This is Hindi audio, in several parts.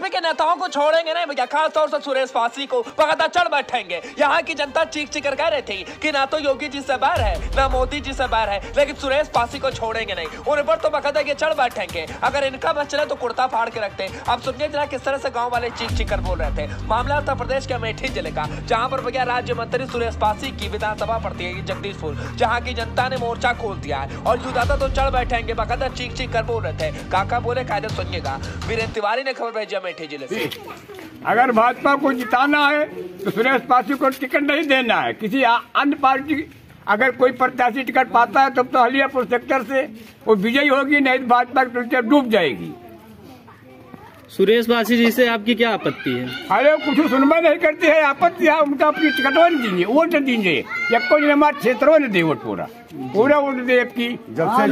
बीजेपी के नेताओं को छोड़ेंगे नहीं भैया, खासतौर से सुरेश पासी को बकायदा चढ़ बैठेंगे। यहाँ की जनता चीख चीख कर कह रही थी कि ना तो योगी जी से बैर है ना मोदी जी से बैर है, लेकिन सुरेश पासी को छोड़ेंगे नहीं, उन पर तो बकायदा ये चढ़ बैठेंगे। अगर इनका बस चले तो कुर्ता फाड़ के रखते। अब सुनिए जरा किस तरह से गाँव वाले चीख चीख कर बोल रहे थे। मामला उत्तर प्रदेश के अमेठी जिले का, जहाँ पर भैया राज्य मंत्री सुरेश पासी की विधानसभा पड़ती है जगदीशपुर, जहाँ की जनता ने मोर्चा खोल दिया है और युवदाता तो चढ़ बैठेंगे, बकायदा चीख चीख कर बोल रहे थे। काका बोले कायदे सुनिएगा। वीरेंद्र तिवारी ने खबर भेजी अमेठी जिले से। अगर भाजपा को जिताना है तो सुरेश पासी को टिकट नहीं देना है, किसी अन्य पार्टी अगर कोई प्रत्याशी टिकट पाता है तब तो हलियापुर सेक्टर से वो विजयी होगी, नहीं तो भाजपा की टिकट डूब जाएगी। सुरेश पासी जी से आपकी क्या आपत्ति है? अरे कुछ सुनवाई नहीं करती है, आपत्ति है उनका, अपनी टिकट नहीं देंगे, वोट देंगे। जब कोई हमारे क्षेत्रों ने दे वोट पूरा वोट दे आपकी जब से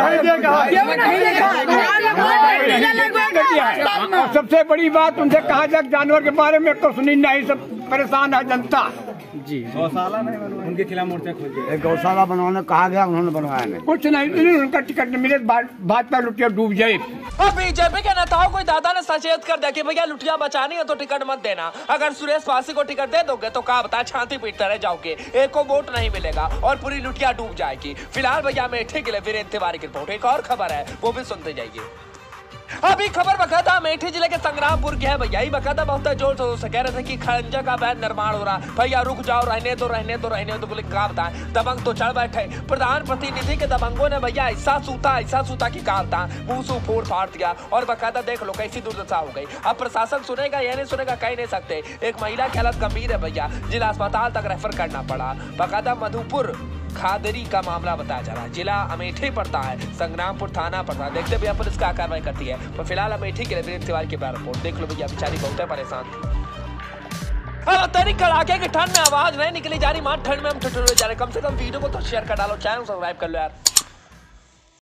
सबसे बड़ी बात उनसे कहा जाए जानवर के बारे में तो सुनी नहीं, सब परेशान है जनता जी। गौशाला नहीं उनके खिलाफ मोर्चा खोल गौशाला बनवाने कहा गया, उन्होंने बनवाया नहीं, कुछ नहीं, उनका टिकट नहीं मिले, भाजपा लुटिया डूब जाए। और बीजेपी के नेताओं को दादा ने सचेत कर दिया कि भैया लुटिया बचानी है तो टिकट मत देना, अगर सुरेश पासी को टिकट दे दोगे तो क्या बता छाती पीटते रह जाओगे, एक को वोट नहीं मिलेगा और पूरी लुटिया डूब जाएगी। फिलहाल भैया अमेठी के लिए वीरेंद्र तिवारी की रिपोर्ट। एक और खबर है वो भी सुनते जाइए। अभी खबर बकायदा अमेठी जिले के संग्रामपुर की है भैया। ही बकायदा बहुत जोर शोर से कह रहे थे कि खंजा का अवैध निर्माण हो रहा, भैया रुक जाओ, रहने दो बोले क्या बताएं। दबंग तो चढ़ बैठे, प्रधान प्रतिनिधि के दबंगों ने भैया ऐसा सूता की कहा था, मुंह से फोड़ फाड़ दिया और बकायदा देख लो कैसी दुर्दशा हो गई। अब प्रशासन सुनेगा या नहीं सुनेगा कह नहीं सकते। एक महिला की हालत गंभीर है भैया, जिला अस्पताल तक रेफर करना पड़ा। बकायदा मधुपुर खादरी का मामला बताया जा रहा है, जिला अमेठी पड़ता है, संग्रामपुर थाना पड़ता है। देखते भैया पुलिस क्या कार्रवाई करती है। तो फिलहाल अमेठी के लिए वीरेंद्र तिवारी की रिपोर्ट देख लो भैया, बेचारी बहुत परेशान थी। अब तेरी कड़ाके की ठंड में आवाज नहीं निकली जा रही, मां ठंड में हम ठिठुरे जा रहे। कम से कम वीडियो को तो शेयर कर डालो, चैनल सब्सक्राइब कर लो यार।